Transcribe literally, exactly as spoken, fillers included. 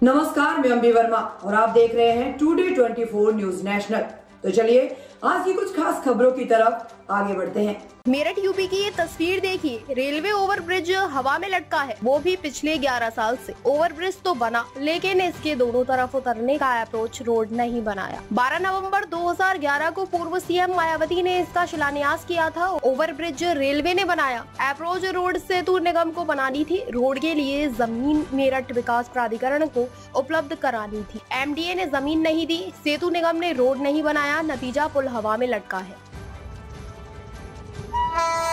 नमस्कार, मैं अंबी वर्मा और आप देख रहे हैं today twenty four news national. तो चलिए आज की कुछ खास खबरों की तरफ आगे बढ़ते हैं। मेरठ यूपी की ये तस्वीर देखिए, रेलवे ओवरब्रिज हवा में लटका है, वो भी पिछले ग्यारह साल से। ओवरब्रिज तो बना लेकिन इसके दोनों तरफ उतरने का अप्रोच रोड नहीं बनाया। बारह नवंबर दो हज़ार ग्यारह को पूर्व सीएम मायावती ने इसका शिलान्यास किया था। ओवरब्रिज रेलवे ने बनाया, अप्रोच रोड सेतु निगम को बनानी थी। रोड के लिए जमीन मेरठ विकास प्राधिकरण को उपलब्ध करानी थी। एमडीए ने जमीन नहीं दी, सेतु निगम ने रोड नहीं बनाया, नतीजा पुल हवा में लटका है।